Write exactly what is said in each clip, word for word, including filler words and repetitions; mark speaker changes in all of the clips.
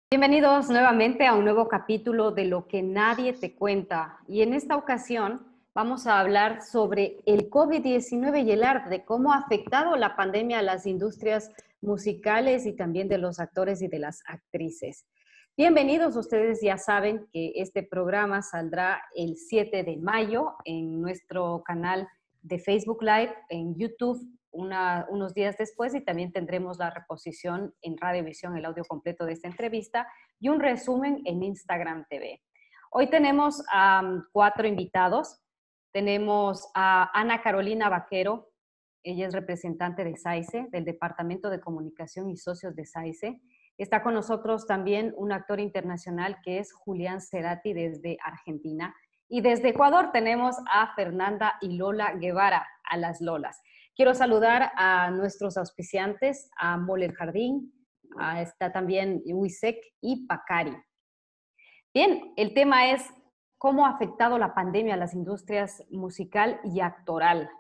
Speaker 1: Bienvenidos nuevamente a un nuevo capítulo de Lo que nadie te cuenta. Y en esta ocasión vamos a hablar sobre el COVID diecinueve y el arte, de cómo ha afectado la pandemia a las industrias musicales y también de los actores y de las actrices. Bienvenidos, ustedes ya saben que este programa saldrá el siete de mayo en nuestro canal de Facebook Live, en YouTube, Una, unos días después, y también tendremos la reposición en Radiovisión, el audio completo de esta entrevista y un resumen en Instagram T V. Hoy tenemos a um, cuatro invitados. Tenemos a Ana Carolina Vaquero, ella es representante de SAICE, del Departamento de Comunicación y Socios de SAICE. Está con nosotros también un actor internacional que es Julián Cerati desde Argentina. Y desde Ecuador tenemos a Fernanda y Lola Guevara, a las Lolas. Quiero saludar a nuestros auspiciantes, a Mole El Jardín, a, está también Uisec y Pacari. Bien, el tema es cómo ha afectado la pandemia a las industrias musical y actoral.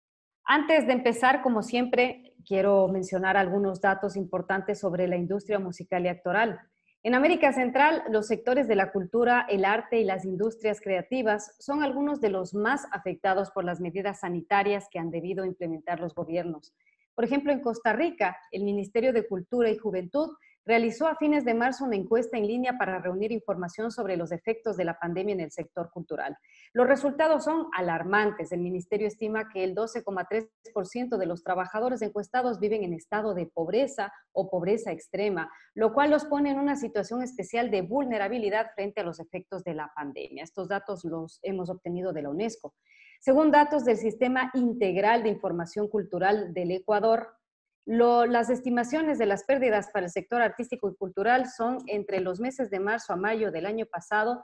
Speaker 1: Antes de empezar, como siempre, quiero mencionar algunos datos importantes sobre la industria musical y actoral. En América Central, los sectores de la cultura, el arte y las industrias creativas son algunos de los más afectados por las medidas sanitarias que han debido implementar los gobiernos. Por ejemplo, en Costa Rica, el Ministerio de Cultura y Juventud realizó a fines de marzo una encuesta en línea para reunir información sobre los efectos de la pandemia en el sector cultural. Los resultados son alarmantes. El ministerio estima que el doce coma tres por ciento de los trabajadores encuestados viven en estado de pobreza o pobreza extrema, lo cual los pone en una situación especial de vulnerabilidad frente a los efectos de la pandemia. Estos datos los hemos obtenido de la UNESCO. Según datos del Sistema Integral de Información Cultural del Ecuador, Lo, las estimaciones de las pérdidas para el sector artístico y cultural son entre los meses de marzo a mayo del año pasado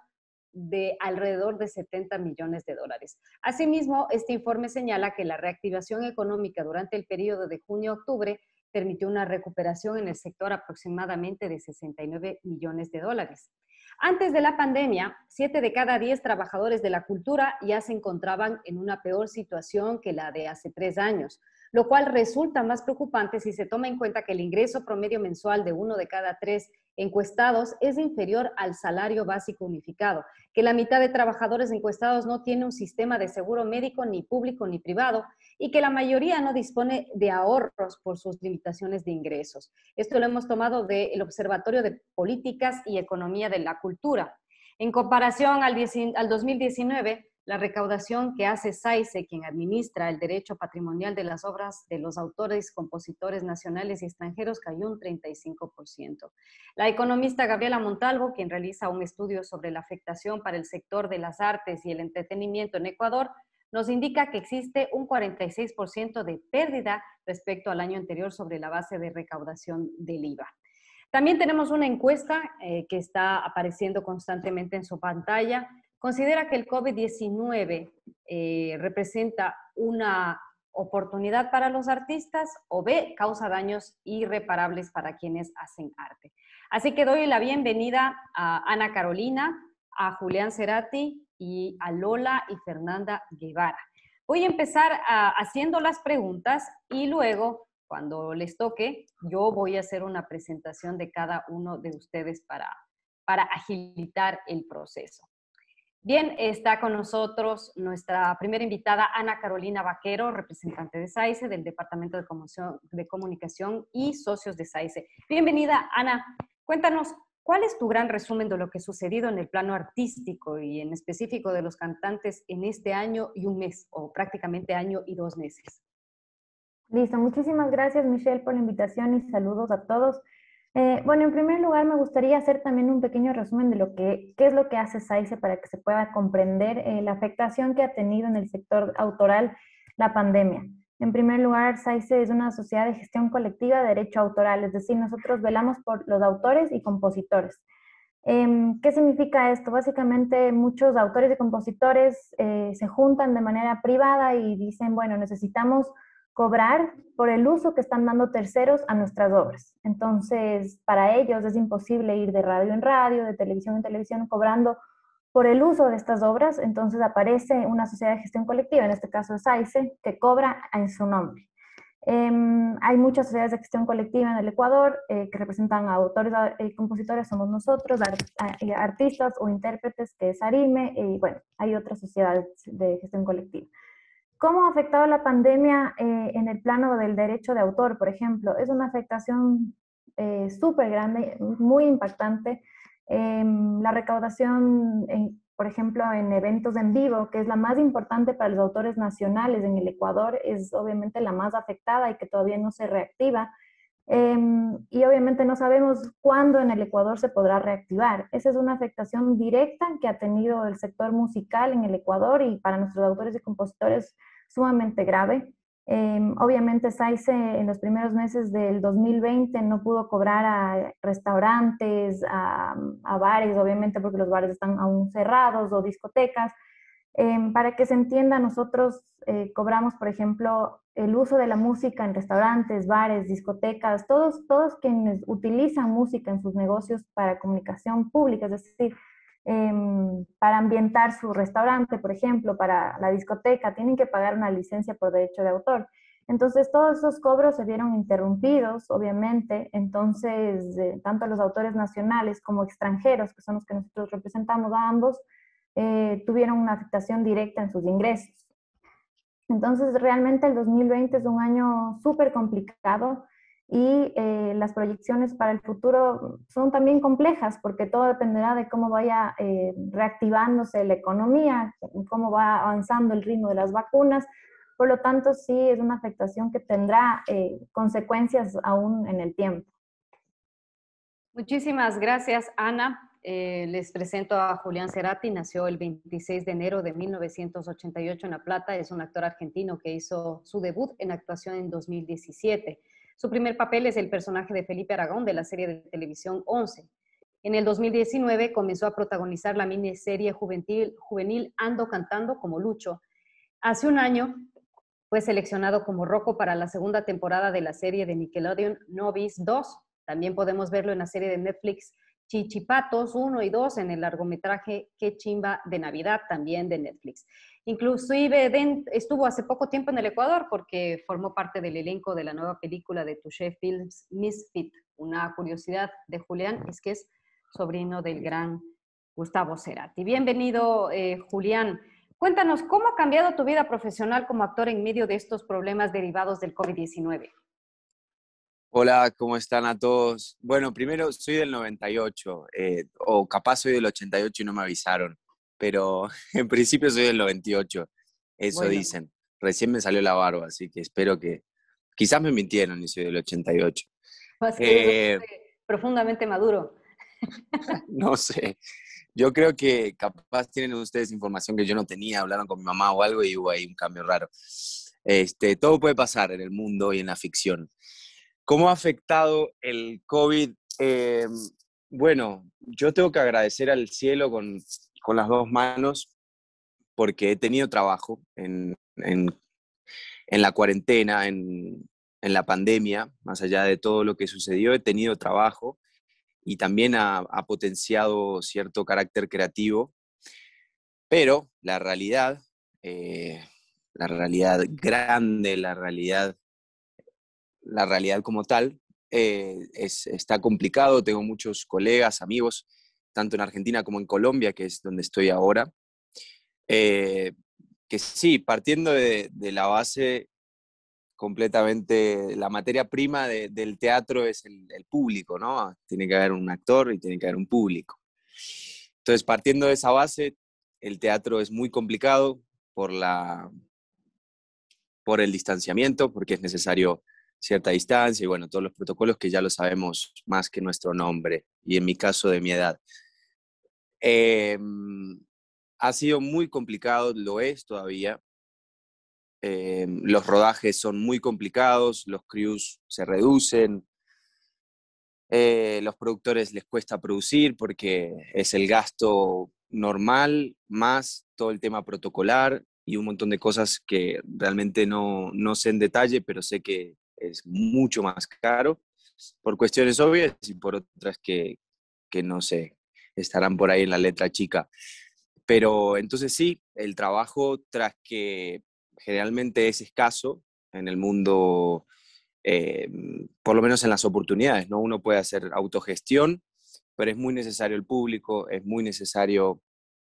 Speaker 1: de alrededor de setenta millones de dólares. Asimismo, este informe señala que la reactivación económica durante el periodo de junio a octubre permitió una recuperación en el sector aproximadamente de sesenta y nueve millones de dólares. Antes de la pandemia, siete de cada diez trabajadores de la cultura ya se encontraban en una peor situación que la de hace tres años, lo cual resulta más preocupante si se toma en cuenta que el ingreso promedio mensual de uno de cada tres encuestados es inferior al salario básico unificado, que la mitad de trabajadores encuestados no tiene un sistema de seguro médico ni público ni privado y que la mayoría no dispone de ahorros por sus limitaciones de ingresos. Esto lo hemos tomado del Observatorio de Políticas y Economía de la Cultura. En comparación al, al dos mil diecinueve, la recaudación que hace SAICE, quien administra el derecho patrimonial de las obras de los autores, compositores nacionales y extranjeros, cayó un treinta y cinco por ciento. La economista Gabriela Montalvo, quien realiza un estudio sobre la afectación para el sector de las artes y el entretenimiento en Ecuador, nos indica que existe un cuarenta y seis por ciento de pérdida respecto al año anterior sobre la base de recaudación del I V A. También tenemos una encuesta eh, que está apareciendo constantemente en su pantalla. Considera que el COVID diecinueve eh, representa una oportunidad para los artistas o B, causa daños irreparables para quienes hacen arte. Así que doy la bienvenida a Ana Carolina, a Julián Cerati y a Lola y Fernanda Guevara. Voy a empezar a, haciendo las preguntas y luego, cuando les toque, yo voy a hacer una presentación de cada uno de ustedes para, para agilitar el proceso. Bien, está con nosotros nuestra primera invitada, Ana Carolina Vaquero, representante de SAICE, del Departamento de Comunicación, de Comunicación y Socios de SAICE. Bienvenida, Ana. Cuéntanos, ¿cuál es tu gran resumen de lo que ha sucedido en el plano artístico y en específico de los cantantes en este año y un mes, o prácticamente año y dos meses?
Speaker 2: Listo, muchísimas gracias, Michelle, por la invitación y saludos a todos. Eh, bueno, en primer lugar me gustaría hacer también un pequeño resumen de lo que, qué es lo que hace SAICE para que se pueda comprender eh, la afectación que ha tenido en el sector autoral la pandemia. En primer lugar, SAICE es una sociedad de gestión colectiva de derecho autoral, es decir, nosotros velamos por los autores y compositores. Eh, ¿Qué significa esto? Básicamente muchos autores y compositores eh, se juntan de manera privada y dicen, bueno, necesitamos cobrar por el uso que están dando terceros a nuestras obras. Entonces, para ellos es imposible ir de radio en radio, de televisión en televisión, cobrando por el uso de estas obras. Entonces aparece una sociedad de gestión colectiva, en este caso es SAICE, que cobra en su nombre. Em, hay muchas sociedades de gestión colectiva en el Ecuador eh, que representan a autores y eh, compositores, somos nosotros, art a, artistas o intérpretes, que es ARIME, y bueno, hay otras sociedades de gestión colectiva. ¿Cómo ha afectado la pandemia eh, en el plano del derecho de autor, por ejemplo? Es una afectación eh, súper grande, muy impactante. Eh, la recaudación, en, por ejemplo, en eventos en vivo, que es la más importante para los autores nacionales en el Ecuador, es obviamente la más afectada y que todavía no se reactiva. Eh, y obviamente no sabemos cuándo en el Ecuador se podrá reactivar. Esa es una afectación directa que ha tenido el sector musical en el Ecuador y para nuestros autores y compositores sumamente grave. Eh, obviamente SAICE en los primeros meses del dos mil veinte no pudo cobrar a restaurantes, a, a bares, obviamente porque los bares están aún cerrados, o discotecas. Eh, para que se entienda, nosotros eh, cobramos, por ejemplo, el uso de la música en restaurantes, bares, discotecas, todos, todos quienes utilizan música en sus negocios para comunicación pública, es decir, eh, para ambientar su restaurante, por ejemplo, para la discoteca, tienen que pagar una licencia por derecho de autor. Entonces, todos esos cobros se vieron interrumpidos, obviamente. Entonces, eh, tanto los autores nacionales como extranjeros, que son los que nosotros representamos a ambos, eh, tuvieron una afectación directa en sus ingresos. Entonces, realmente el dos mil veinte es un año súper complicado y eh, las proyecciones para el futuro son también complejas porque todo dependerá de cómo vaya eh, reactivándose la economía, cómo va avanzando el ritmo de las vacunas. Por lo tanto, sí es una afectación que tendrá eh, consecuencias aún en el tiempo.
Speaker 1: Muchísimas gracias, Ana. Eh, les presento a Julián Cerati. Nació el veintiséis de enero de mil novecientos ochenta y ocho en La Plata. Es un actor argentino que hizo su debut en actuación en dos mil diecisiete. Su primer papel es el personaje de Felipe Aragón de la serie de televisión once. En el dos mil diecinueve comenzó a protagonizar la miniserie juvenil, juvenil Ando Cantando como Lucho. Hace un año fue seleccionado como Rocco para la segunda temporada de la serie de Nickelodeon Novice dos. También podemos verlo en la serie de Netflix Chichipatos uno y dos, en el largometraje Qué Chimba de Navidad, también de Netflix. Inclusive Den estuvo hace poco tiempo en el Ecuador porque formó parte del elenco de la nueva película de Touché Films, Misfit. Una curiosidad de Julián es que es sobrino del gran Gustavo Cerati. Bienvenido, eh, Julián. Cuéntanos, ¿cómo ha cambiado tu vida profesional como actor en medio de estos problemas derivados del COVID diecinueve?
Speaker 3: Hola, ¿cómo están a todos? Bueno, primero soy del noventa y ocho, eh, o capaz soy del ochenta y ocho y no me avisaron, pero en principio soy del noventa y ocho, eso
Speaker 1: Bueno,
Speaker 3: dicen. Recién me salió la barba, así que espero que... Quizás me mintieron y soy del ochenta y ocho.
Speaker 1: es que eres un
Speaker 3: Eh,
Speaker 1: hombre profundamente maduro.
Speaker 3: no sé, yo creo que capaz tienen ustedes información que yo no tenía, hablaron con mi mamá o algo y hubo ahí un cambio raro. Este, todo puede pasar en el mundo y en la ficción. ¿Cómo ha afectado el COVID? Eh, bueno, yo tengo que agradecer al cielo con, con las dos manos porque he tenido trabajo en, en, en la cuarentena, en, en la pandemia, más allá de todo lo que sucedió, he tenido trabajo y también ha, ha potenciado cierto carácter creativo, pero la realidad, eh, la realidad grande, la realidad la realidad como tal eh, es, está complicado. Tengo muchos colegas, amigos, tanto en Argentina como en Colombia, que es donde estoy ahora, eh, que sí, partiendo de, de, la base completamente, la materia prima de, del teatro es el, el público, ¿no? Tiene que haber un actor y tiene que haber un público. Entonces, partiendo de esa base, el teatro es muy complicado por, la, por el distanciamiento, porque es necesario cierta distancia y bueno, todos los protocolos que ya lo sabemos más que nuestro nombre y en mi caso de mi edad. Eh, ha sido muy complicado, lo es todavía. Eh, los rodajes son muy complicados, los crews se reducen, eh, los productores les cuesta producir porque es el gasto normal más todo el tema protocolar y un montón de cosas que realmente no, no sé en detalle, pero sé que es mucho más caro por cuestiones obvias y por otras que, que no sé, estarán por ahí en la letra chica. Pero entonces sí, el trabajo, tras que generalmente es escaso, en el mundo, eh, por lo menos en las oportunidades, ¿no? Uno puede hacer autogestión, pero es muy necesario el público, es muy necesario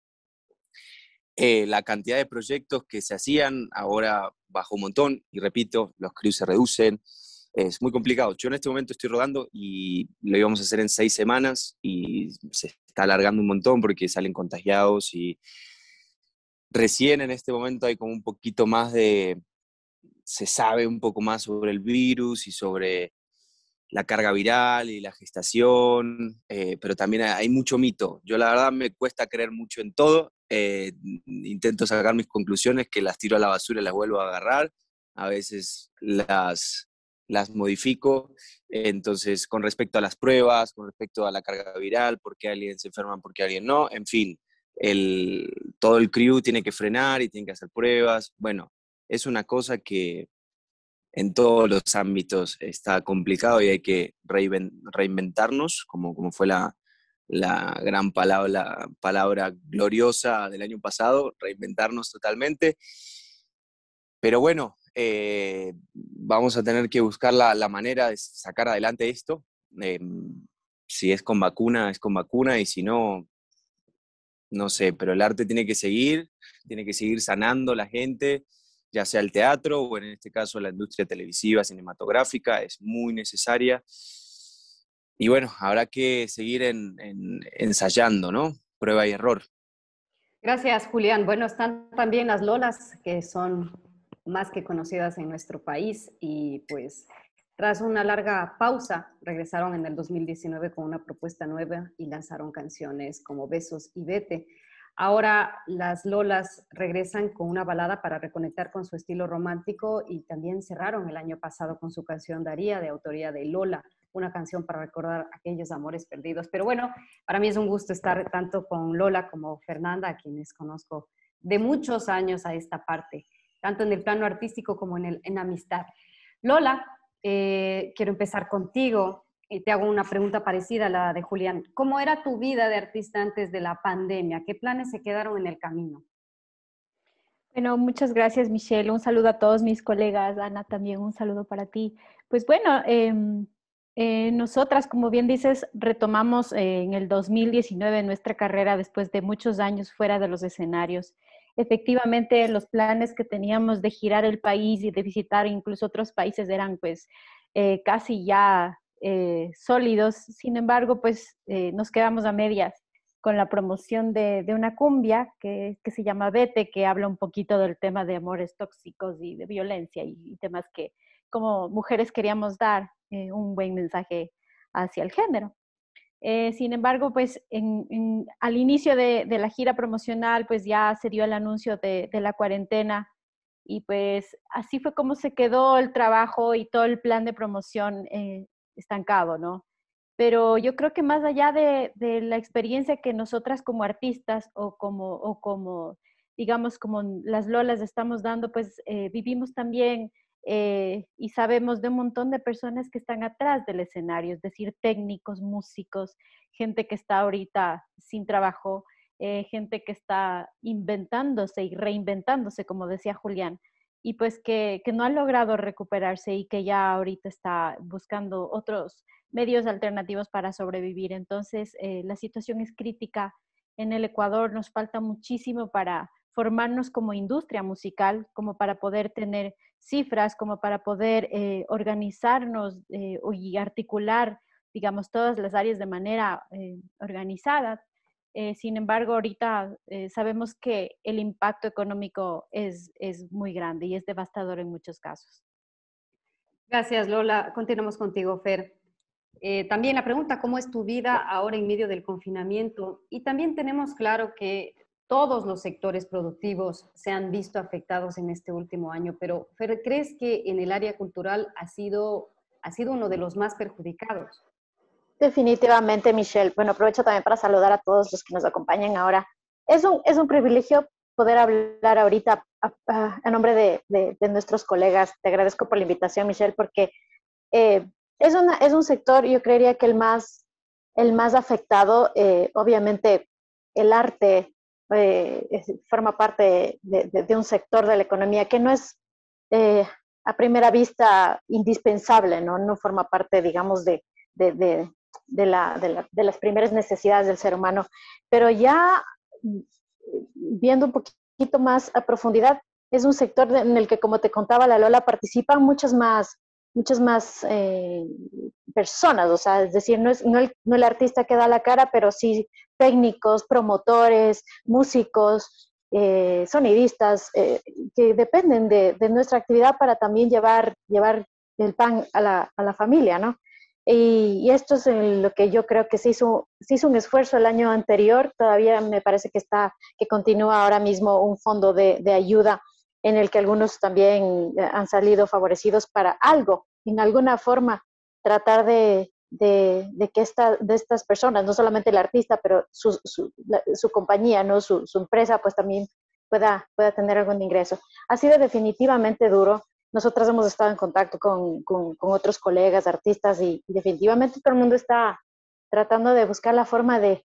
Speaker 3: eh, la cantidad de proyectos que se hacían, ahora bajó un montón, y repito, los crews se reducen, es muy complicado. Yo en este momento estoy rodando y lo íbamos a hacer en seis semanas y se está alargando un montón porque salen contagiados y recién en este momento hay como un poquito más de, se sabe un poco más sobre el virus y sobre la carga viral y la gestación, eh, pero también hay mucho mito. Yo la verdad me cuesta creer mucho en todo, eh, intento sacar mis conclusiones, que las tiro a la basura y las vuelvo a agarrar, a veces las, las modifico, entonces con respecto a las pruebas, con respecto a la carga viral, por qué alguien se enferma, por qué alguien no, en fin, el, todo el crew tiene que frenar y tiene que hacer pruebas, bueno, es una cosa que en todos los ámbitos está complicado y hay que reinventarnos, como, como fue la, la gran palabra, palabra gloriosa del año pasado, reinventarnos totalmente. Pero bueno, eh, vamos a tener que buscar la, la manera de sacar adelante esto. Eh, si es con vacuna, es con vacuna, y si no, no sé, pero el arte tiene que seguir, tiene que seguir sanando la gente, ya sea el teatro o en este caso la industria televisiva, cinematográfica, es muy necesaria. Y bueno, habrá que seguir en, en, ensayando, ¿no? Prueba y error.
Speaker 1: Gracias, Julián. Bueno, están también las Lolas, que son más que conocidas en nuestro país y pues tras una larga pausa regresaron en el dos mil diecinueve con una propuesta nueva y lanzaron canciones como Besos y Vete. Ahora las Lolas regresan con una balada para reconectar con su estilo romántico y también cerraron el año pasado con su canción Daría, de autoría de Lola, una canción para recordar aquellos amores perdidos. Pero bueno, para mí es un gusto estar tanto con Lola como Fernanda, a quienes conozco de muchos años a esta parte, tanto en el plano artístico como en, el, en amistad. Lola, eh, quiero empezar contigo y te hago una pregunta parecida a la de Julián. ¿Cómo era tu vida de artista antes de la pandemia? ¿Qué planes se quedaron en el camino?
Speaker 2: Bueno, muchas gracias, Michelle. Un saludo a todos mis colegas. Ana, también un saludo para ti. Pues bueno, eh, eh, nosotras, como bien dices, retomamos eh, en el dos mil diecinueve nuestra carrera después de muchos años fuera de los escenarios. Efectivamente, los planes que teníamos de girar el país y de visitar incluso otros países eran pues eh, casi ya eh, sólidos. Sin embargo, pues eh, nos quedamos a medias con la promoción de, de una cumbia que, que se llama Vete, que habla un poquito del tema de amores tóxicos y de violencia y, y temas que como mujeres queríamos dar eh, un buen mensaje hacia el género. Eh, sin embargo, pues en, en, al inicio de, de, la gira promocional, pues ya se dio el anuncio de, de la cuarentena y pues así fue como se quedó el trabajo y todo el plan de promoción eh, estancado, ¿no? Pero yo creo que más allá de, de la experiencia que nosotras como artistas o como, o como digamos, como las Lolas estamos dando, pues eh, vivimos también eh, y sabemos de un montón de personas que están atrás del escenario, es decir, técnicos, músicos, gente que está ahorita sin trabajo, eh, gente que está inventándose y reinventándose, como decía Julián, y pues que, que no ha logrado recuperarse y que ya ahorita está buscando otros medios alternativos para sobrevivir. Entonces, eh, la situación es crítica en el Ecuador, nos falta muchísimo para formarnos como industria musical, como para poder tener cifras, como para poder eh, organizarnos eh, y articular, digamos, todas las áreas de manera eh, organizada. Eh, sin embargo, ahorita eh, sabemos que el impacto económico es, es muy grande y es devastador en muchos casos.
Speaker 1: Gracias, Lola. Continuamos contigo, Fer. Eh, también la pregunta, ¿cómo es tu vida ahora en medio del confinamiento? Y también tenemos claro que todos los sectores productivos se han visto afectados en este último año, pero Fer, ¿crees que en el área cultural ha sido, ha sido uno de los más perjudicados?
Speaker 4: Definitivamente, Michelle. Bueno, aprovecho también para saludar a todos los que nos acompañan ahora. Es un, es un privilegio poder hablar ahorita a, a, a nombre de, de, de nuestros colegas. Te agradezco por la invitación, Michelle, porque eh, es, una, es un sector, yo creería que el más, el más afectado. Eh, obviamente, el arte eh, es, forma parte de, de, de un sector de la economía que no es, eh, a primera vista indispensable, ¿no? No forma parte, digamos, de, de, de, de, la, de, la, de las primeras necesidades del ser humano. Pero ya viendo un poquito más a profundidad, es un sector en el que, como te contaba la Lola, participan muchas más, muchas más eh, personas, o sea, es decir, no es no el, no el artista que da la cara, pero sí técnicos, promotores, músicos, eh, sonidistas, eh, que dependen de, de nuestra actividad para también llevar, llevar el pan a la, a la familia, ¿no? Y, y esto es lo que yo creo que se hizo, se hizo un esfuerzo el año anterior, todavía me parece que está, que continúa ahora mismo un fondo de, de ayuda en el que algunos también han salido favorecidos para algo, en alguna forma, tratar de, de, de que esta, de estas personas, no solamente el artista, pero su, su, la, su compañía, ¿no? su, su empresa, pues también pueda, pueda tener algún ingreso. Ha sido definitivamente duro. Nosotras hemos estado en contacto con, con, con otros colegas, artistas, y, y definitivamente todo el mundo está tratando de buscar la forma de,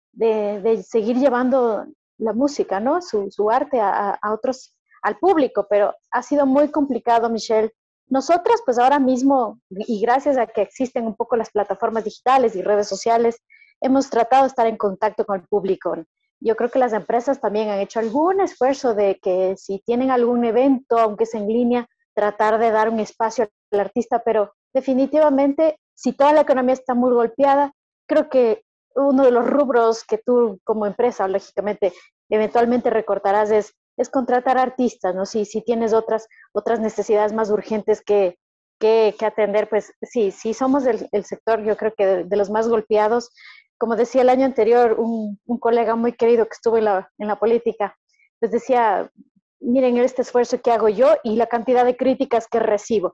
Speaker 4: de, de seguir llevando la música, ¿no? Su, su arte a, a otros, al público, pero ha sido muy complicado, Michelle. Nosotras, pues ahora mismo, y gracias a que existen un poco las plataformas digitales y redes sociales, hemos tratado de estar en contacto con el público. Yo creo que las empresas también han hecho algún esfuerzo de que si tienen algún evento, aunque sea en línea, tratar de dar un espacio al artista, pero definitivamente, si toda la economía está muy golpeada, creo que uno de los rubros que tú como empresa, lógicamente, eventualmente recortarás es, es contratar artistas, ¿no? Si, si tienes otras, otras necesidades más urgentes que, que, que atender, pues sí, sí somos el, el sector, yo creo que de, de los más golpeados. Como decía el año anterior, un, un colega muy querido que estuvo en la, en la política, pues decía, miren este esfuerzo que hago yo y la cantidad de críticas que recibo.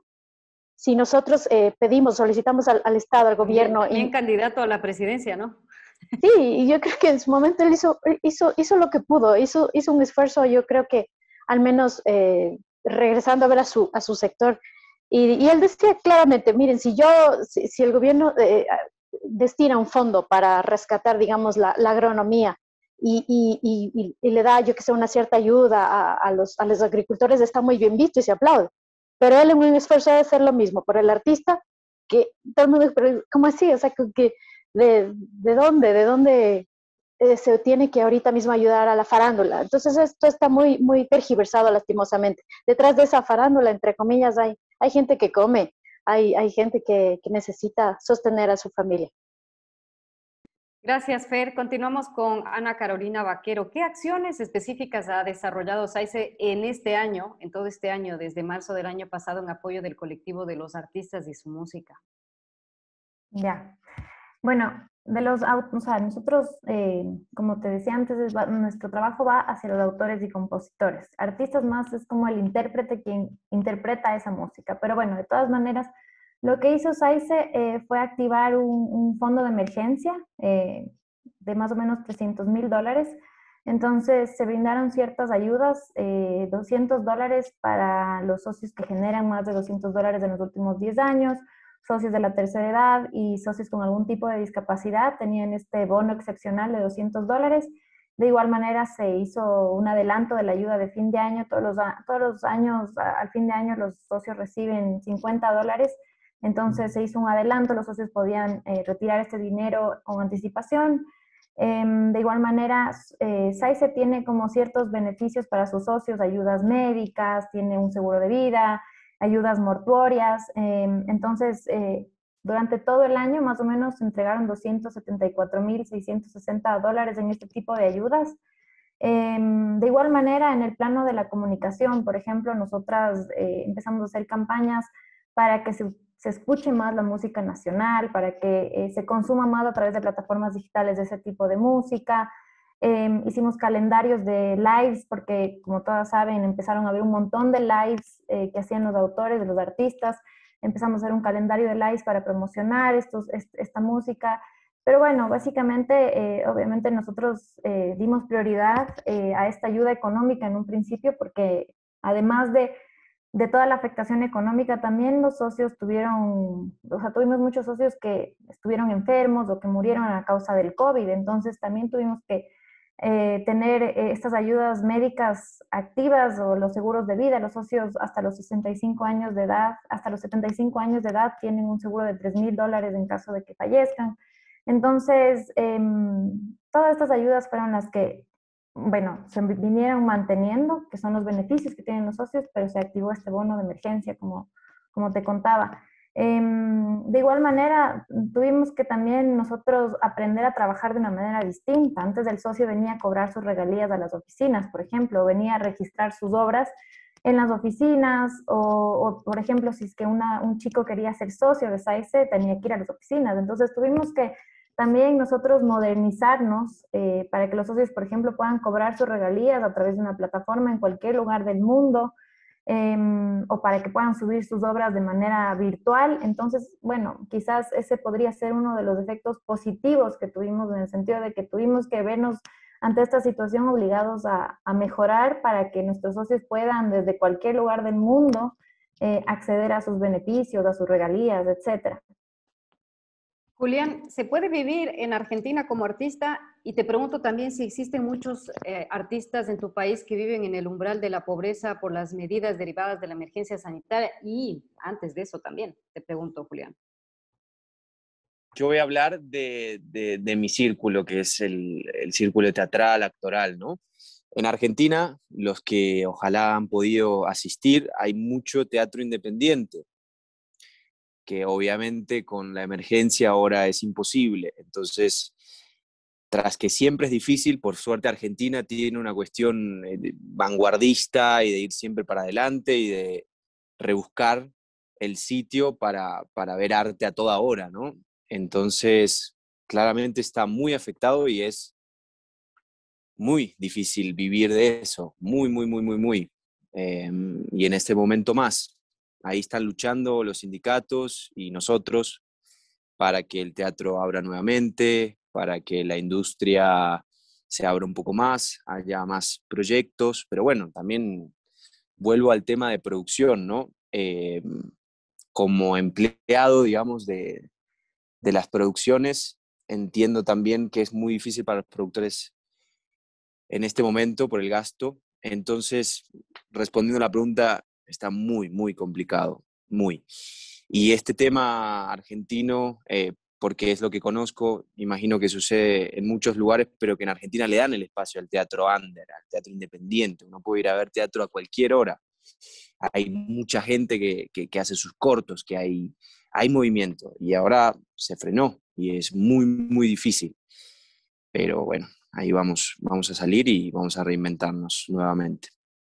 Speaker 4: Si nosotros eh, pedimos, solicitamos al, al Estado, al gobierno...
Speaker 1: Bien, bien candidato a la presidencia, ¿no?
Speaker 4: Sí, y yo creo que en su momento él hizo, hizo, hizo lo que pudo, hizo, hizo un esfuerzo, yo creo que al menos eh, regresando a ver a su, a su sector. Y, y él decía claramente, miren, si yo, si, si el gobierno eh, destina un fondo para rescatar, digamos, la, la agronomía, Y, y, y, y le da, yo que sé, una cierta ayuda a, a, los, a los agricultores, está muy bien visto y se aplaude. Pero él en un esfuerzo de hacer lo mismo por el artista, que todo el mundo, pero ¿cómo así? O sea, que, de, ¿de dónde? ¿De dónde eh, se tiene que ahorita mismo ayudar a la farándula? Entonces esto está muy, muy tergiversado lastimosamente. Detrás de esa farándula, entre comillas, hay, hay gente que come, hay, hay gente que, que necesita sostener a su familia.
Speaker 1: Gracias, Fer. Continuamos con Ana Carolina Vaquero. ¿Qué acciones específicas ha desarrollado SAICE en este año, en todo este año, desde marzo del año pasado, en apoyo del colectivo de los artistas y su música?
Speaker 2: Ya. Bueno, de los, o sea, nosotros, eh, como te decía antes, es, va, nuestro trabajo va hacia los autores y compositores. Artistas más es como el intérprete quien interpreta esa música. Pero bueno, de todas maneras, lo que hizo SAICE eh, fue activar un, un, fondo de emergencia eh, de más o menos trescientos mil dólares. Entonces se brindaron ciertas ayudas, eh, doscientos dólares para los socios que generan más de doscientos dólares en los últimos diez años, socios de la tercera edad y socios con algún tipo de discapacidad tenían este bono excepcional de doscientos dólares. De igual manera se hizo un adelanto de la ayuda de fin de año. Todos los, todos los años, al fin de año, los socios reciben cincuenta dólares. Entonces se hizo un adelanto, los socios podían eh, retirar este dinero con anticipación. Eh, de igual manera, eh, SAICE tiene como ciertos beneficios para sus socios, ayudas médicas, tiene un seguro de vida, ayudas mortuorias. Eh, entonces, eh, durante todo el año más o menos se entregaron doscientos setenta y cuatro mil seiscientos sesenta dólares en este tipo de ayudas. Eh, de igual manera, en el plano de la comunicación, por ejemplo, nosotras eh, empezamos a hacer campañas para que se, se escuche más la música nacional, para que eh, se consuma más a través de plataformas digitales de ese tipo de música. Eh, hicimos calendarios de lives porque, como todas saben, empezaron a haber un montón de lives eh, que hacían los autores, de los artistas. Empezamos a hacer un calendario de lives para promocionar estos, est esta música. Pero bueno, básicamente, eh, obviamente nosotros eh, dimos prioridad eh, a esta ayuda económica en un principio porque además de, de toda la afectación económica, también los socios tuvieron, o sea, tuvimos muchos socios que estuvieron enfermos o que murieron a causa del COVID. Entonces también tuvimos que eh, tener eh, estas ayudas médicas activas o los seguros de vida. Los socios hasta los sesenta y cinco años de edad, hasta los setenta y cinco años de edad tienen un seguro de tres mil dólares en caso de que fallezcan. Entonces, eh, todas estas ayudas fueron las que, bueno, se vinieron manteniendo, que son los beneficios que tienen los socios, pero se activó este bono de emergencia, como, como te contaba. Eh, de igual manera, tuvimos que también nosotros aprender a trabajar de una manera distinta. Antes el socio venía a cobrar sus regalías a las oficinas, por ejemplo, venía a registrar sus obras en las oficinas, o, o por ejemplo, si es que una, un chico quería ser socio de SAICE, tenía que ir a las oficinas. Entonces tuvimos que también nosotros modernizarnos eh, para que los socios, por ejemplo, puedan cobrar sus regalías a través de una plataforma en cualquier lugar del mundo, eh, o para que puedan subir sus obras de manera virtual. Entonces, bueno, quizás ese podría ser uno de los efectos positivos que tuvimos, en el sentido de que tuvimos que vernos ante esta situación obligados a, a mejorar para que nuestros socios puedan desde cualquier lugar del mundo eh, acceder a sus beneficios, a sus regalías, etcétera.
Speaker 1: Julián, ¿se puede vivir en Argentina como artista? Y te pregunto también si existen muchos eh, artistas en tu país que viven en el umbral de la pobreza por las medidas derivadas de la emergencia sanitaria. Y antes de eso también, te pregunto, Julián.
Speaker 3: Yo voy a hablar de, de, de mi círculo, que es el, el círculo teatral, actoral, ¿no? En Argentina, los que ojalá han podido asistir, hay mucho teatro independiente, que obviamente con la emergencia ahora es imposible. Entonces, tras que siempre es difícil, por suerte Argentina tiene una cuestión vanguardista y de ir siempre para adelante y de rebuscar el sitio para, para ver arte a toda hora, ¿no? Entonces, claramente está muy afectado y es muy difícil vivir de eso, muy, muy, muy, muy, muy. Eh, y en este momento más. Ahí están luchando los sindicatos y nosotros para que el teatro abra nuevamente, para que la industria se abra un poco más, haya más proyectos, pero bueno, también vuelvo al tema de producción, ¿no? Eh, como empleado, digamos, de, de las producciones, entiendo también que es muy difícil para los productores en este momento por el gasto. Entonces, respondiendo a la pregunta, está muy, muy complicado, muy. Y este tema argentino, eh, porque es lo que conozco, imagino que sucede en muchos lugares, pero que en Argentina le dan el espacio al teatro under, al teatro independiente. Uno puede ir a ver teatro a cualquier hora. Hay mucha gente que, que, que hace sus cortos, que hay, hay movimiento. Y ahora se frenó y es muy, muy difícil. Pero bueno, ahí vamos, vamos a salir y vamos a reinventarnos nuevamente.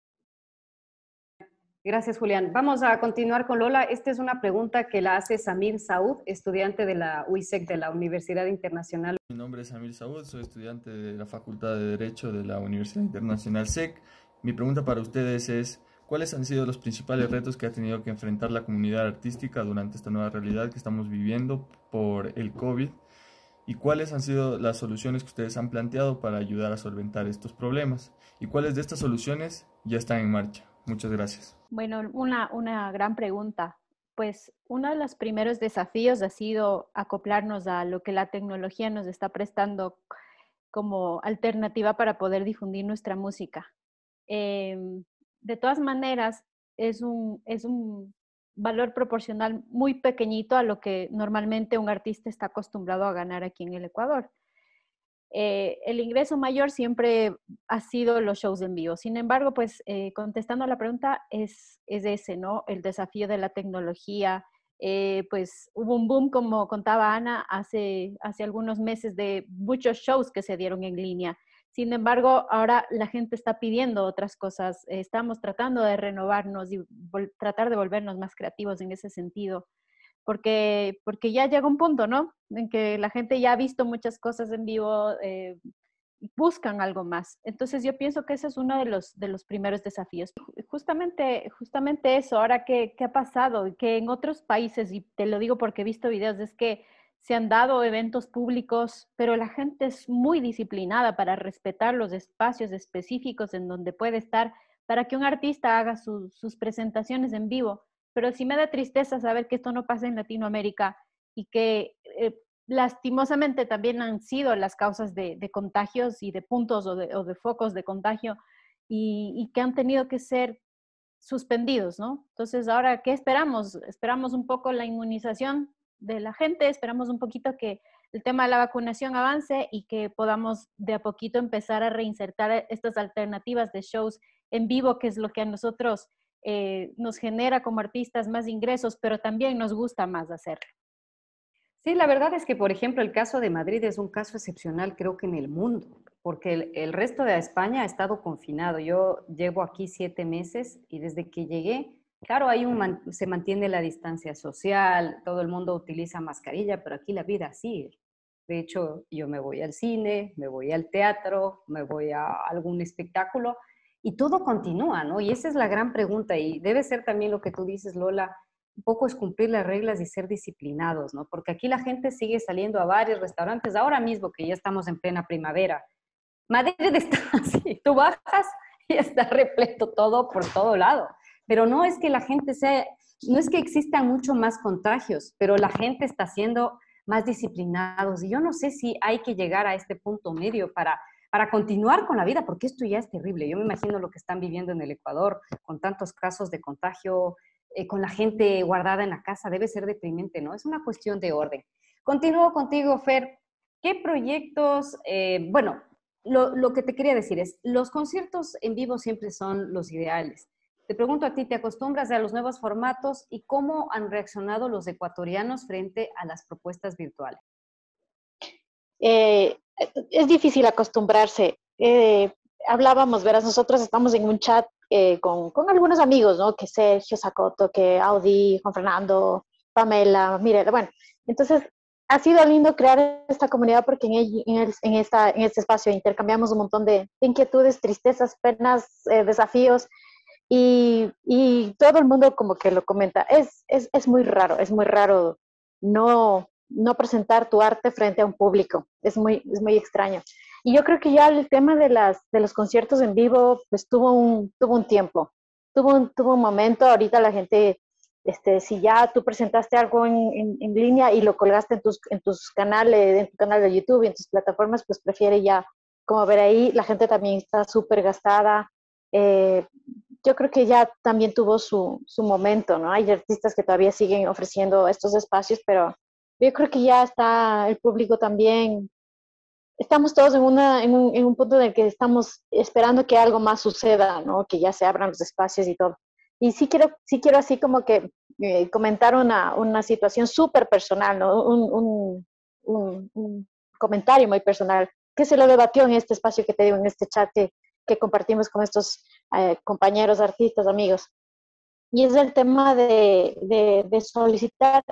Speaker 1: Gracias, Julián. Vamos a continuar con Lola. Esta es una pregunta que la hace Samir Saud, estudiante de la U I S E C de la Universidad Internacional.
Speaker 5: Mi nombre es Samir Saud, soy estudiante de la Facultad de Derecho de la Universidad Internacional S E C. Mi pregunta para ustedes es, ¿cuáles han sido los principales retos que ha tenido que enfrentar la comunidad artística durante esta nueva realidad que estamos viviendo por el COVID? ¿Y cuáles han sido las soluciones que ustedes han planteado para ayudar a solventar estos problemas? ¿Y cuáles de estas soluciones ya están en marcha? Muchas gracias.
Speaker 6: Bueno, una, una gran pregunta. Pues uno de los primeros desafíos ha sido acoplarnos a lo que la tecnología nos está prestando como alternativa para poder difundir nuestra música. Eh, de todas maneras, es un, es un valor proporcional muy pequeñito a lo que normalmente un artista está acostumbrado a ganar aquí en el Ecuador. Eh, el ingreso mayor siempre ha sido los shows en vivo. Sin embargo, pues eh, contestando a la pregunta, es, es ese, ¿no? El desafío de la tecnología. Eh, pues hubo un boom, como contaba Ana, hace, hace algunos meses de muchos shows que se dieron en línea. Sin embargo, ahora la gente está pidiendo otras cosas. Eh, estamos tratando de renovarnos y tratar de volvernos más creativos en ese sentido. Porque, porque ya llega un punto, ¿no? En que la gente ya ha visto muchas cosas en vivo, eh, buscan algo más. Entonces yo pienso que ese es uno de los, de los primeros desafíos. Justamente, justamente eso, ahora que, que ha pasado, que en otros países, y te lo digo porque he visto videos, es que se han dado eventos públicos, pero la gente es muy disciplinada para respetar los espacios específicos en donde puede estar para que un artista haga su, sus presentaciones en vivo. Pero sí me da tristeza saber que esto no pasa en Latinoamérica y que eh, lastimosamente también han sido las causas de, de contagios y de puntos o de, o de focos de contagio y, y que han tenido que ser suspendidos, ¿no? Entonces, ahora, ¿qué esperamos? Esperamos un poco la inmunización de la gente, esperamos un poquito que el tema de la vacunación avance y que podamos de a poquito empezar a reinsertar estas alternativas de shows en vivo, que es lo que a nosotros eh, nos genera como artistas más ingresos, pero también nos gusta más hacerlo.
Speaker 1: Sí, la verdad es que, por ejemplo, el caso de Madrid es un caso excepcional, creo que en el mundo, porque el, el resto de España ha estado confinado. Yo llevo aquí siete meses y desde que llegué, claro, hay un man, se mantiene la distancia social, todo el mundo utiliza mascarilla, pero aquí la vida sigue. De hecho, yo me voy al cine, me voy al teatro, me voy a algún espectáculo y todo continúa, ¿no? Y esa es la gran pregunta y debe ser también lo que tú dices, Lola, un poco es cumplir las reglas y ser disciplinados, ¿no? Porque aquí la gente sigue saliendo a bares, restaurantes, ahora mismo que ya estamos en plena primavera. Madrid está así, tú bajas y está repleto todo por todo lado. Pero no es que la gente sea, no es que existan mucho más contagios, pero la gente está siendo más disciplinados. Y yo no sé si hay que llegar a este punto medio para, para continuar con la vida, porque esto ya es terrible. Yo me imagino lo que están viviendo en el Ecuador con tantos casos de contagio, eh, con la gente guardada en la casa, debe ser deprimente, ¿no? Es una cuestión de orden. Continúo contigo, Fer. ¿Qué proyectos, eh, bueno, lo, lo que te quería decir es, los conciertos en vivo siempre son los ideales. Te pregunto a ti, ¿te acostumbras a los nuevos formatos y cómo han reaccionado los ecuatorianos frente a las propuestas virtuales?
Speaker 4: Eh, es difícil acostumbrarse. Eh, hablábamos, verás, nosotros estamos en un chat eh, con, con algunos amigos, ¿no? Que Sergio Sacoto, que Audi, Juan Fernando, Pamela, mire, bueno, entonces ha sido lindo crear esta comunidad porque en, el, en, el, en, esta, en este espacio intercambiamos un montón de, de inquietudes, tristezas, penas, eh, desafíos y, y todo el mundo como que lo comenta. Es, es, es muy raro, es muy raro no, no presentar tu arte frente a un público. Es muy, es muy extraño. Y yo creo que ya el tema de, las, de los conciertos en vivo, pues tuvo un, tuvo un tiempo, tuvo un, tuvo un momento. Ahorita la gente, este, si ya tú presentaste algo en, en, en línea y lo colgaste en tus, en tus canales, en tu canal de YouTube y en tus plataformas, pues prefiere ya como ver ahí. La gente también está súper gastada. Eh, yo creo que ya también tuvo su, su momento, ¿no? Hay artistas que todavía siguen ofreciendo estos espacios, pero yo creo que ya está el público también. Estamos todos en, una, en, un, en un punto en el que estamos esperando que algo más suceda, ¿no? Que ya se abran los espacios y todo. Y sí quiero, sí quiero así como que eh, comentar una, una situación súper personal, ¿no? Un, un, un, un comentario muy personal que se lo debatió en este espacio que te digo, en este chat que, que compartimos con estos eh, compañeros, artistas, amigos. Y es el tema de, de, de solicitar.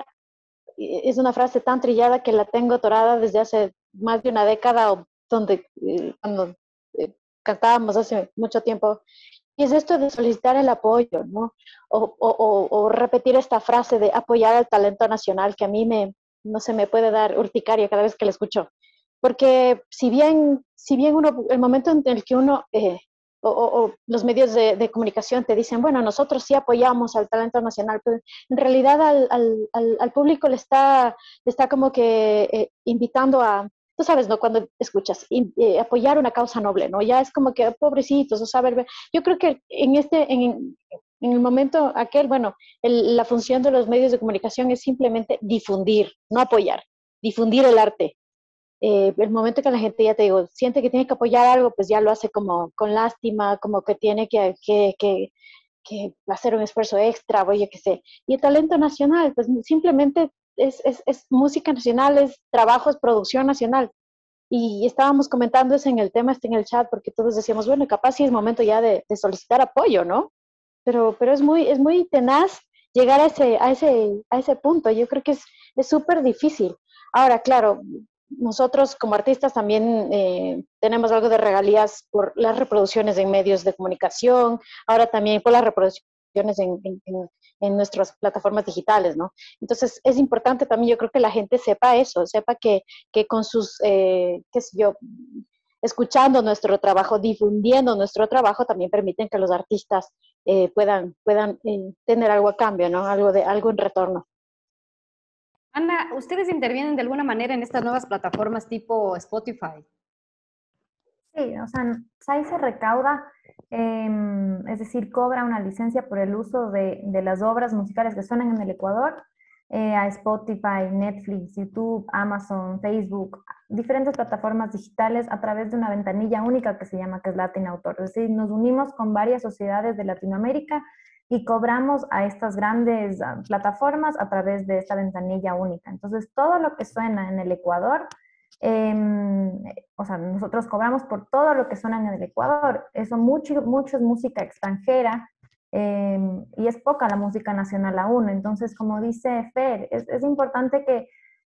Speaker 4: Es una frase tan trillada que la tengo atorada desde hace más de una década, donde eh, cuando eh, cantábamos hace mucho tiempo, y es esto de solicitar el apoyo, ¿no? O, o, o repetir esta frase de apoyar al talento nacional, que a mí me, no se me puede dar urticaria cada vez que la escucho. Porque si bien, si bien uno, el momento en el que uno eh, o, o, o, los medios de, de, comunicación te dicen, bueno, nosotros sí apoyamos al talento nacional, pero en realidad al, al, al, al público le está, le está como que eh, invitando a, tú sabes, ¿no? Cuando escuchas, in, eh, apoyar una causa noble, ¿no? Ya es como que, pobrecitos, o sea, yo creo que en este, en, en el momento aquel, bueno, el, la función de los medios de comunicación es simplemente difundir, no apoyar, difundir el arte. Eh, el momento que la gente, ya te digo, siente que tiene que apoyar algo, pues ya lo hace como con lástima, como que tiene que, que, que, que hacer un esfuerzo extra, o yo qué sé. Y el talento nacional, pues simplemente es, es, es música nacional, es trabajo, es producción nacional. Y estábamos comentando eso en el tema, este en el chat, porque todos decíamos, bueno, capaz sí es momento ya de, de solicitar apoyo, ¿no? Pero, pero es muy, es muy tenaz llegar a ese, a ese, a ese punto. Yo creo que es súper difícil. Ahora, claro, nosotros como artistas también eh, tenemos algo de regalías por las reproducciones en medios de comunicación, ahora también por las reproducciones en, en, en nuestras plataformas digitales, ¿no? Entonces es importante también, yo creo que la gente sepa eso, sepa que, que con sus, eh, qué sé yo, escuchando nuestro trabajo, difundiendo nuestro trabajo, también permiten que los artistas eh, puedan, puedan eh, tener algo a cambio, ¿no? Algo, de, algo en retorno.
Speaker 1: Ana, ¿ustedes intervienen de alguna manera en estas nuevas plataformas tipo Spotify?
Speaker 2: Sí, o sea, SAI se recauda, eh, es decir, cobra una licencia por el uso de, de las obras musicales que suenan en el Ecuador, eh, a Spotify, Netflix, YouTube, Amazon, Facebook, diferentes plataformas digitales a través de una ventanilla única que se llama que es Latin Autor. Es decir, nos unimos con varias sociedades de Latinoamérica y cobramos a estas grandes uh, plataformas a través de esta ventanilla única. Entonces, todo lo que suena en el Ecuador, eh, o sea, nosotros cobramos por todo lo que suena en el Ecuador. Eso mucho, mucho es música extranjera, eh, y es poca la música nacional aún. Entonces, como dice Fer, es, es importante que,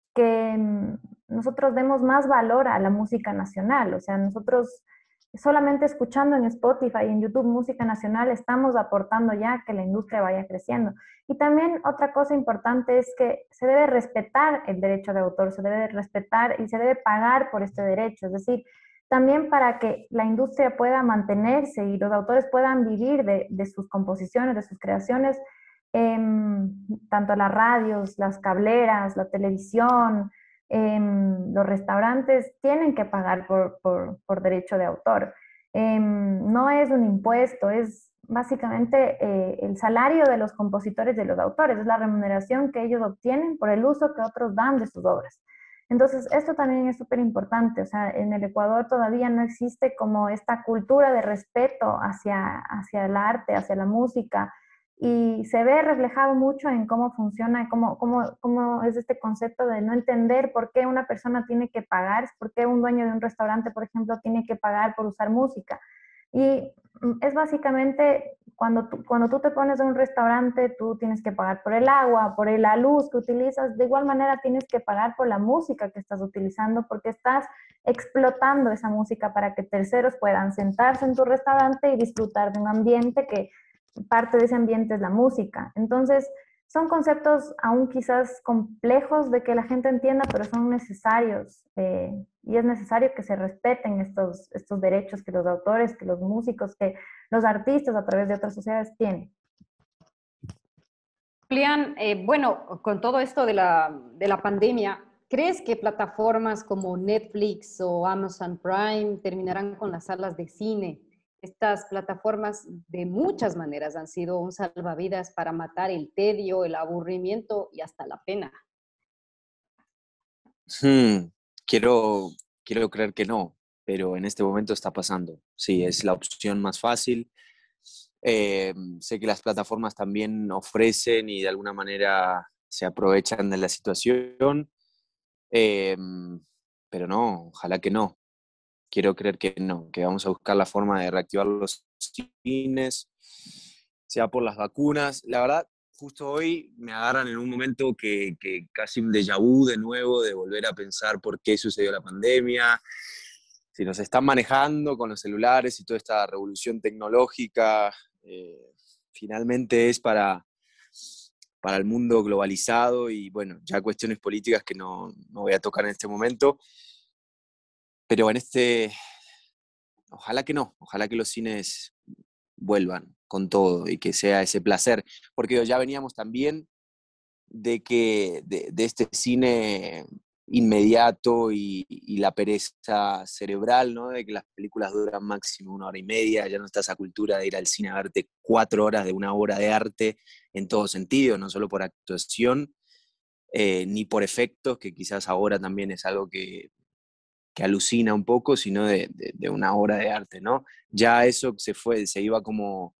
Speaker 2: que nosotros demos más valor a la música nacional. O sea, nosotros solamente escuchando en Spotify y en YouTube música nacional estamos aportando ya que la industria vaya creciendo. Y también otra cosa importante es que se debe respetar el derecho de autor, se debe respetar y se debe pagar por este derecho. Es decir, también para que la industria pueda mantenerse y los autores puedan vivir de, de sus composiciones, de sus creaciones, eh, tanto las radios, las cableras, la televisión, eh, los restaurantes tienen que pagar por, por, por derecho de autor. Eh, no es un impuesto, es básicamente eh, el salario de los compositores y de los autores, es la remuneración que ellos obtienen por el uso que otros dan de sus obras. Entonces, esto también es súper importante. O sea, en el Ecuador todavía no existe como esta cultura de respeto hacia, hacia el arte, hacia la música, y se ve reflejado mucho en cómo funciona, cómo, cómo, cómo es este concepto de no entender por qué una persona tiene que pagar, por qué un dueño de un restaurante, por ejemplo, tiene que pagar por usar música. Y es básicamente cuando tú, cuando tú te pones en un restaurante, tú tienes que pagar por el agua, por la luz que utilizas, de igual manera tienes que pagar por la música que estás utilizando porque estás explotando esa música para que terceros puedan sentarse en tu restaurante y disfrutar de un ambiente que parte de ese ambiente es la música. Entonces, son conceptos aún quizás complejos de que la gente entienda, pero son necesarios, eh, y es necesario que se respeten estos, estos derechos que los autores, que los músicos, que los artistas a través de otras sociedades tienen.
Speaker 1: Julián, eh, bueno, con todo esto de la, de la pandemia, ¿crees que plataformas como Netflix o Amazon Prime terminarán con las salas de cine? Estas plataformas de muchas maneras han sido un salvavidas para matar el tedio, el aburrimiento y hasta la pena.
Speaker 3: Hmm, quiero, quiero creer que no, pero en este momento está pasando. Sí, es la opción más fácil. Eh, sé que las plataformas también ofrecen y de alguna manera se aprovechan de la situación, eh, pero no, ojalá que no. Quiero creer que no, que vamos a buscar la forma de reactivar los cines, sea por las vacunas. La verdad, justo hoy me agarran en un momento que, que casi un déjà vu de nuevo, de volver a pensar por qué sucedió la pandemia, si nos están manejando con los celulares y toda esta revolución tecnológica, eh, finalmente es para, para el mundo globalizado y bueno, ya cuestiones políticas que no, no voy a tocar en este momento. Pero en este, ojalá que no, ojalá que los cines vuelvan con todo y que sea ese placer, porque ya veníamos también de, que, de, de este cine inmediato y, y la pereza cerebral, ¿no? De que las películas duran máximo una hora y media, ya no está esa cultura de ir al cine a verte cuatro horas de una obra de arte en todo sentido, no solo por actuación, eh, ni por efectos, que quizás ahora también es algo que que alucina un poco, sino de, de, de una obra de arte, ¿no? Ya eso se fue, se iba como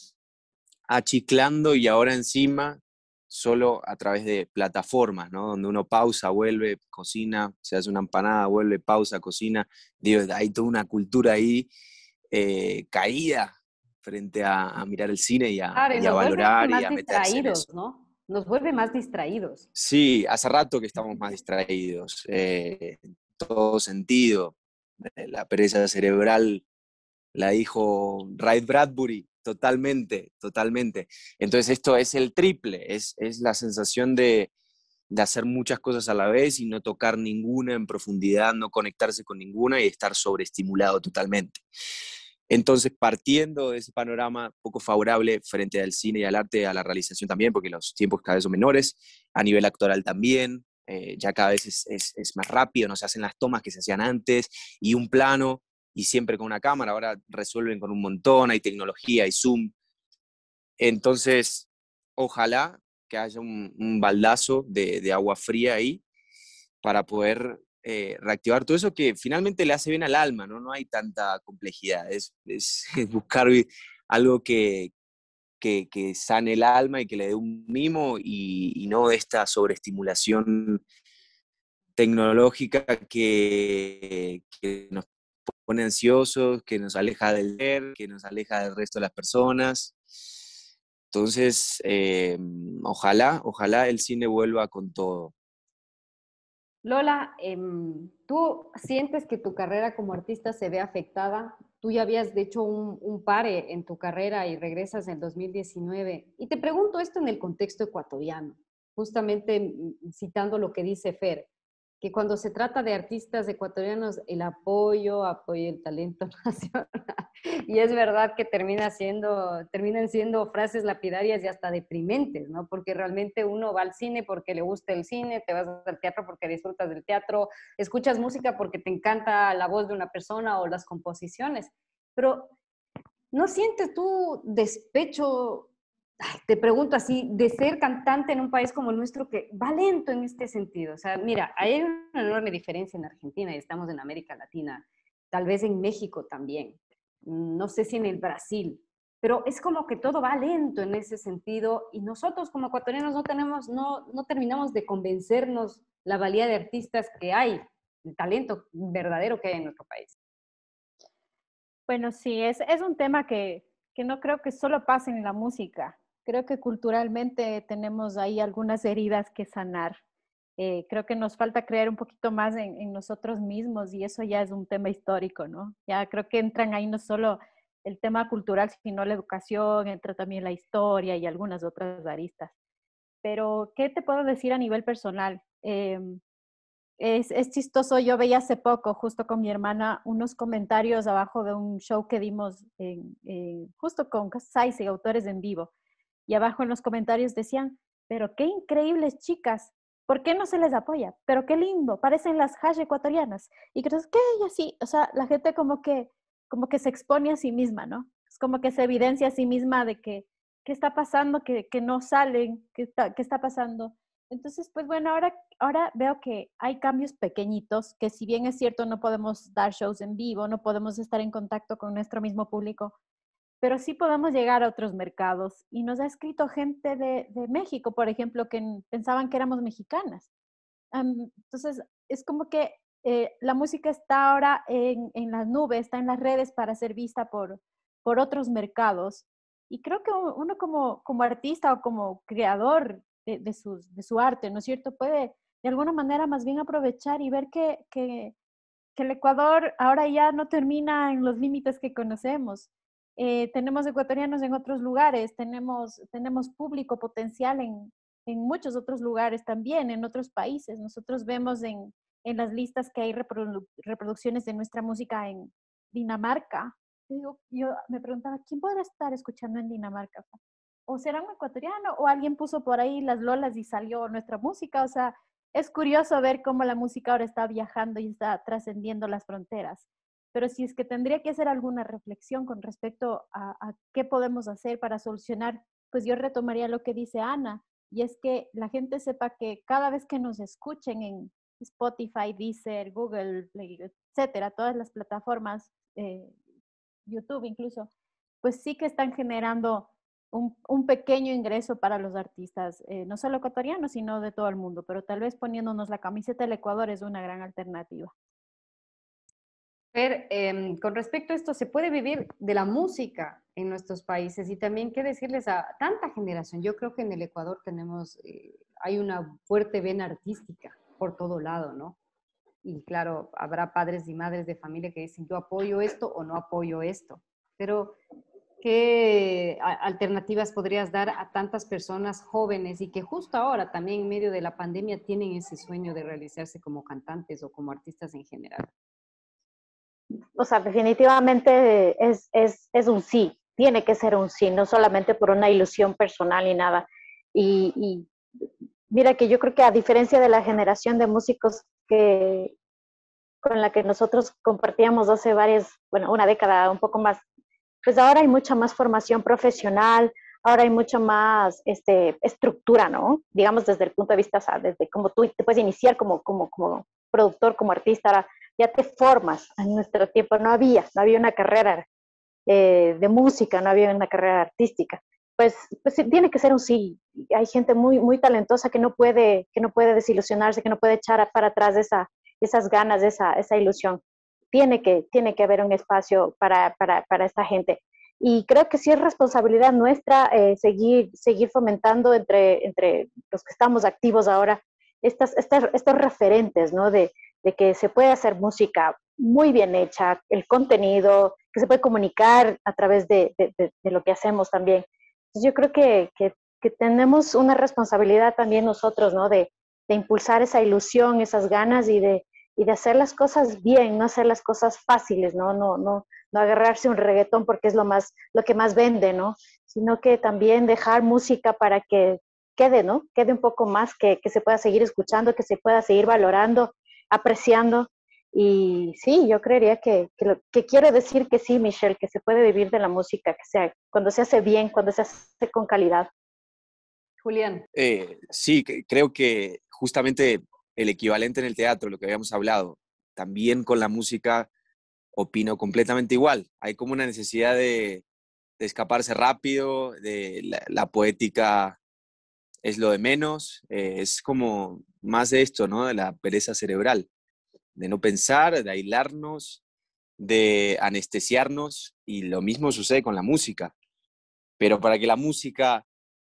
Speaker 3: achiclando y ahora encima solo a través de plataformas, ¿no? Donde uno pausa, vuelve, cocina, se hace una empanada, vuelve, pausa, cocina. Digo, hay toda una cultura ahí eh, caída frente a, a mirar el cine y a,
Speaker 1: Claro, y
Speaker 3: y a
Speaker 1: nos vuelve
Speaker 3: valorar y
Speaker 1: más
Speaker 3: a meterse en
Speaker 1: distraídos,
Speaker 3: eso.
Speaker 1: ¿no? Nos vuelve más distraídos.
Speaker 3: Sí, hace rato que estamos más distraídos, eh, en todo sentido. La pereza cerebral la dijo Ray Bradbury, totalmente, totalmente. Entonces esto es el triple, es, es la sensación de, de hacer muchas cosas a la vez y no tocar ninguna en profundidad, no conectarse con ninguna y estar sobreestimulado totalmente. Entonces, partiendo de ese panorama poco favorable frente al cine y al arte, a la realización también, porque los tiempos cada vez son menores, a nivel actoral también, eh, ya cada vez es, es, es más rápido, no se hacen las tomas que se hacían antes, y un plano, y siempre con una cámara, ahora resuelven con un montón, hay tecnología, hay zoom. Entonces, ojalá que haya un, un baldazo de, de agua fría ahí para poder eh, reactivar todo eso que finalmente le hace bien al alma, ¿no? No hay tanta complejidad, es, es, es buscar algo que, que, que sane el alma y que le dé un mimo y, y no esta sobreestimulación tecnológica que, que nos pone ansiosos, que nos aleja del ver, que nos aleja del resto de las personas. Entonces, eh, ojalá, ojalá el cine vuelva con todo.
Speaker 1: Lola, eh, ¿tú sientes que tu carrera como artista se ve afectada? Tú ya habías hecho un, un pare en tu carrera y regresas en dos mil diecinueve. Y te pregunto esto en el contexto ecuatoriano, justamente citando lo que dice Fer, que cuando se trata de artistas ecuatorianos, el apoyo, apoyo el talento nacional. Y es verdad que termina siendo, terminan siendo frases lapidarias y hasta deprimentes, ¿no? Porque realmente uno va al cine porque le gusta el cine, te vas al teatro porque disfrutas del teatro, escuchas música porque te encanta la voz de una persona o las composiciones. Pero, ¿no sientes tú despecho? Te pregunto así, de ser cantante en un país como el nuestro que va lento en este sentido. O sea, mira, hay una enorme diferencia en Argentina y estamos en América Latina, tal vez en México también, no sé si en el Brasil, pero es como que todo va lento en ese sentido y nosotros como ecuatorianos no tenemos, no, no terminamos de convencernos la valía de artistas que hay, el talento verdadero que hay en nuestro país.
Speaker 6: Bueno, sí, es, es un tema que, que no creo que solo pase en la música. Creo que culturalmente tenemos ahí algunas heridas que sanar. Eh, creo que nos falta creer un poquito más en, en nosotros mismos y eso ya es un tema histórico, ¿no? Ya creo que entran ahí no solo el tema cultural, sino la educación, entra también la historia y algunas otras aristas. Pero, ¿qué te puedo decir a nivel personal? Eh, es, es chistoso, yo veía hace poco, justo con mi hermana, unos comentarios abajo de un show que dimos en, en, justo con Saiz y autores en vivo. Y abajo en los comentarios decían, pero qué increíbles chicas, ¿por qué no se les apoya? Pero qué lindo, parecen las hash ecuatorianas. Y crees que y así, o sea, la gente como que, como que se expone a sí misma, ¿no? Es como que se evidencia a sí misma de que, ¿qué está pasando? Que, que no salen, ¿qué está, qué está pasando? Entonces, pues bueno, ahora, ahora veo que hay cambios pequeñitos, que si bien es cierto no podemos dar shows en vivo, no podemos estar en contacto con nuestro mismo público, pero sí podemos llegar a otros mercados. Y nos ha escrito gente de, de México, por ejemplo, que pensaban que éramos mexicanas. Um, entonces, es como que eh, la música está ahora en, en las nubes, está en las redes para ser vista por, por otros mercados. Y creo que uno como, como artista o como creador de, de, sus, de su arte, ¿no es cierto? Puede de alguna manera más bien aprovechar y ver que, que, que el Ecuador ahora ya no termina en los límites que conocemos. Eh, tenemos ecuatorianos en otros lugares, tenemos, tenemos público potencial en, en muchos otros lugares también, en otros países. Nosotros vemos en, en las listas que hay reprodu reproducciones de nuestra música en Dinamarca. Yo, yo me preguntaba, ¿quién podrá estar escuchando en Dinamarca? ¿O será un ecuatoriano? ¿O alguien puso por ahí las lolas y salió nuestra música? O sea, es curioso ver cómo la música ahora está viajando y está trascendiendo las fronteras. Pero si es que tendría que hacer alguna reflexión con respecto a, a qué podemos hacer para solucionar, pues yo retomaría lo que dice Ana, y es que la gente sepa que cada vez que nos escuchen en Spotify, Deezer, Google, etcétera, todas las plataformas, eh, YouTube incluso, pues sí que están generando un, un pequeño ingreso para los artistas, eh, no solo ecuatorianos, sino de todo el mundo, pero tal vez poniéndonos la camiseta del Ecuador es una gran alternativa.
Speaker 1: Fer, eh, con respecto a esto, ¿se puede vivir de la música en nuestros países? Y también, ¿qué decirles a tanta generación? Yo creo que en el Ecuador tenemos, eh, hay una fuerte vena artística por todo lado, ¿no? Y claro, habrá padres y madres de familia que dicen, yo apoyo esto o no apoyo esto. Pero, ¿qué alternativas podrías dar a tantas personas jóvenes y que justo ahora, también en medio de la pandemia, tienen ese sueño de realizarse como cantantes o como artistas en general?
Speaker 4: O sea, definitivamente es, es, es un sí, tiene que ser un sí, no solamente por una ilusión personal y nada. Y, y mira que yo creo que a diferencia de la generación de músicos que, con la que nosotros compartíamos hace varias, bueno, una década, un poco más, pues ahora hay mucha más formación profesional, ahora hay mucha más este, estructura, ¿no? Digamos desde el punto de vista, o sea, desde cómo tú te puedes iniciar como, como, como productor, como artista, ahora ya te formas. En nuestro tiempo no había, no había una carrera eh, de música, no había una carrera artística. Pues, pues tiene que ser un sí. Hay gente muy, muy talentosa que no puede, que no puede desilusionarse, que no puede echar para atrás esa, esas ganas, esa, esa ilusión. Tiene que, tiene que haber un espacio para, para, para esta gente. Y creo que sí es responsabilidad nuestra eh, seguir, seguir fomentando entre, entre los que estamos activos ahora estas, estas, estos referentes, ¿no? De, de que se puede hacer música muy bien hecha, el contenido, que se puede comunicar a través de, de, de, de lo que hacemos también. Entonces yo creo que, que, que, tenemos una responsabilidad también nosotros, ¿no? De, de impulsar esa ilusión, esas ganas y de, y de hacer las cosas bien, no hacer las cosas fáciles, ¿no? No, no, no agarrarse un reggaetón porque es lo, más, lo que más vende, ¿no? Sino que también dejar música para que quede, ¿no? Quede un poco más, que, que se pueda seguir escuchando, que se pueda seguir valorando, apreciando. Y sí, yo creería que, que, lo, que quiero decir que sí, Michelle, que se puede vivir de la música, que sea, cuando se hace bien, cuando se hace con calidad.
Speaker 1: Julián.
Speaker 3: Eh, sí, que, creo que justamente el equivalente en el teatro, lo que habíamos hablado, también con la música opino completamente igual. Hay como una necesidad de, de escaparse rápido, de la, la poética es lo de menos, eh, es como más de esto, ¿no? De la pereza cerebral, de no pensar, de aislarnos, de anestesiarnos, y lo mismo sucede con la música. Pero para que la música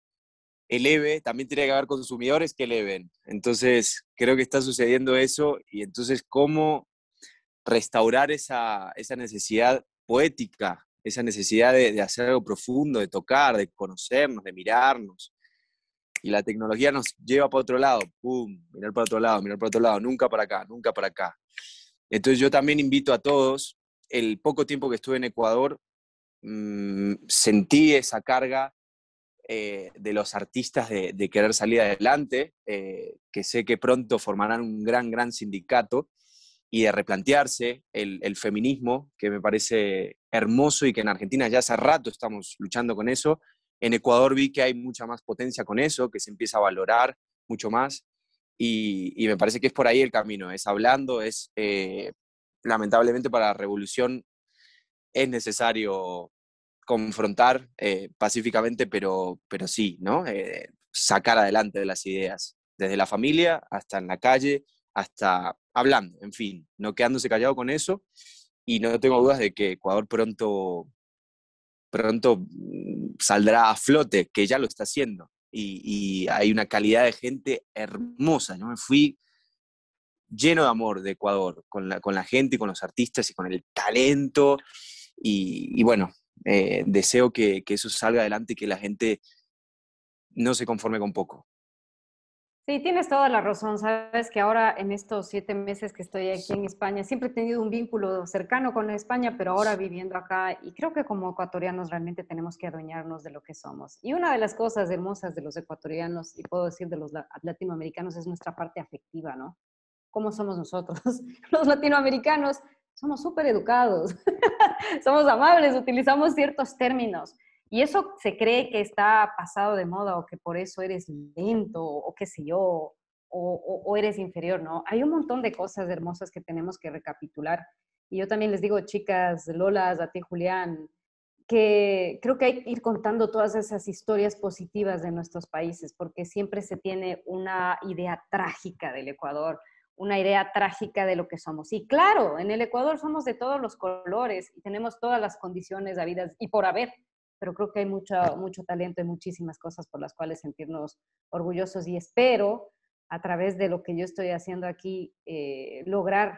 Speaker 3: eleve, también tiene que haber consumidores que eleven. Entonces, creo que está sucediendo eso, y entonces, ¿cómo restaurar esa, esa necesidad poética, esa necesidad de, de hacer algo profundo, de tocar, de conocernos, de mirarnos? Y la tecnología nos lleva para otro lado, pum, mirar para otro lado, mirar para otro lado, nunca para acá, nunca para acá. Entonces yo también invito a todos, el poco tiempo que estuve en Ecuador, mmm, sentí esa carga eh, de los artistas de, de querer salir adelante, eh, que sé que pronto formarán un gran, gran sindicato, y de replantearse el, el feminismo, que me parece hermoso y que en Argentina ya hace rato estamos luchando con eso. En Ecuador vi que hay mucha más potencia con eso, que se empieza a valorar mucho más, y, y me parece que es por ahí el camino, es hablando, es eh, lamentablemente para la revolución es necesario confrontar eh, pacíficamente, pero, pero sí, ¿no? Eh, sacar adelante de las ideas, desde la familia hasta en la calle, hasta hablando, en fin, no quedándose callado con eso, y no tengo dudas de que Ecuador pronto, pronto saldrá a flote, que ya lo está haciendo, y, y hay una calidad de gente hermosa. Yo me fui lleno de amor de Ecuador, con la, con la gente y con los artistas y con el talento, y, y bueno, eh, deseo que, que eso salga adelante y que la gente no se conforme con poco.
Speaker 1: Sí, tienes toda la razón. Sabes que ahora en estos siete meses que estoy aquí en España, siempre he tenido un vínculo cercano con España, pero ahora viviendo acá, y creo que como ecuatorianos realmente tenemos que adueñarnos de lo que somos. Y una de las cosas hermosas de los ecuatorianos, y puedo decir de los latinoamericanos, es nuestra parte afectiva, ¿no? ¿Cómo somos nosotros? Los latinoamericanos somos súper educados, somos amables, utilizamos ciertos términos. Y eso se cree que está pasado de moda, o que por eso eres lento, o qué sé yo, o, o, o eres inferior, ¿no? Hay un montón de cosas hermosas que tenemos que recapitular. Y yo también les digo, chicas, Lolas, a ti, Julián, que creo que hay que ir contando todas esas historias positivas de nuestros países, porque siempre se tiene una idea trágica del Ecuador, una idea trágica de lo que somos. Y claro, en el Ecuador somos de todos los colores y tenemos todas las condiciones habidas y por haber, pero creo que hay mucho, mucho talento y muchísimas cosas por las cuales sentirnos orgullosos, y espero, a través de lo que yo estoy haciendo aquí, eh, lograr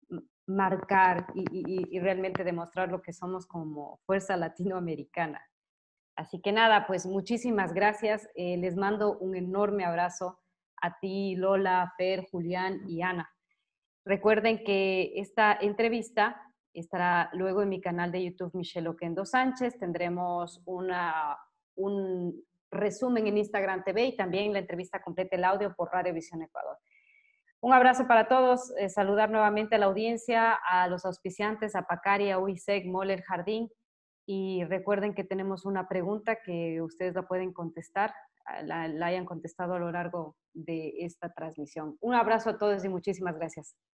Speaker 1: marcar y, y, y realmente demostrar lo que somos como fuerza latinoamericana. Así que nada, pues muchísimas gracias. Eh, les mando un enorme abrazo a ti, Lola, Fer, Julián y Ana. Recuerden que esta entrevista estará luego en mi canal de YouTube, Michelle Oquendo Sánchez. Tendremos una, un resumen en Instagram T V y también la entrevista completa, el audio por Radio Visión Ecuador. Un abrazo para todos, eh, saludar nuevamente a la audiencia, a los auspiciantes, a Pacari, a U I C E C, Mole El Jardín, y recuerden que tenemos una pregunta que ustedes la pueden contestar, la, la hayan contestado a lo largo de esta transmisión. Un abrazo a todos y muchísimas gracias.